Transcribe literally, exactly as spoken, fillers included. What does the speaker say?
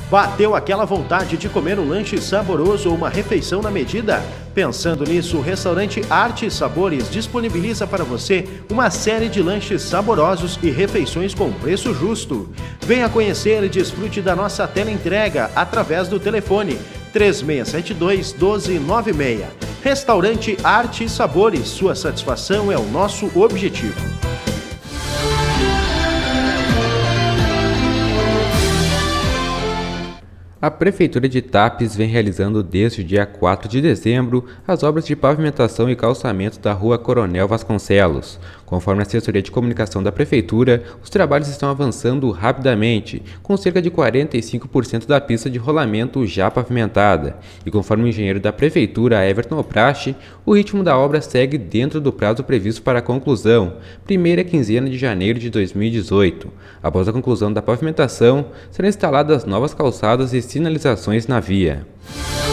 Bateu aquela vontade de comer um lanche saboroso ou uma refeição na medida? Pensando nisso, o restaurante Arte e Sabores disponibiliza para você uma série de lanches saborosos e refeições com preço justo. Venha conhecer e desfrute da nossa teleentrega através do telefone três seis sete dois, um dois nove seis. Restaurante Arte e Sabores, sua satisfação é o nosso objetivo. A Prefeitura de Tapes vem realizando desde o dia quatro de dezembro as obras de pavimentação e calçamento da Rua Coronel Vasconcelos. Conforme a assessoria de comunicação da Prefeitura, os trabalhos estão avançando rapidamente, com cerca de quarenta e cinco por cento da pista de rolamento já pavimentada. E conforme o engenheiro da Prefeitura, Everton Oprache, o ritmo da obra segue dentro do prazo previsto para a conclusão, primeira quinzena de janeiro de dois mil e dezoito. Após a conclusão da pavimentação, serão instaladas novas calçadas e sinalizações na via.